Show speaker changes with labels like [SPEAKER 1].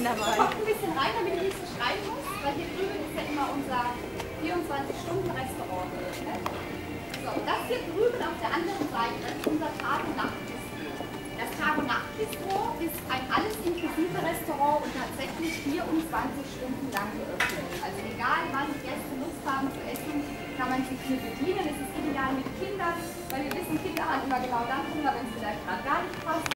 [SPEAKER 1] dabei.
[SPEAKER 2] Kommt ein bisschen rein, damit ich nicht so schreien muss, weil hier drüben ist ja immer unser 24-Stunden-Restaurant geöffnet. So, das hier drüben auf der anderen Seite ist unser Tag- und Nacht-Bistro. Das Tag- und Nacht-Bistro ist ein alles-inklusive Restaurant und tatsächlich 24 Stunden lang geöffnet. Also egal wann die Gäste Lust haben zu essen, kann man sich hier bedienen. Es ist ideal mit Kindern, weil wir wissen, Kinder haben immer genau dann Hunger, wenn es vielleicht gerade gar nicht passt.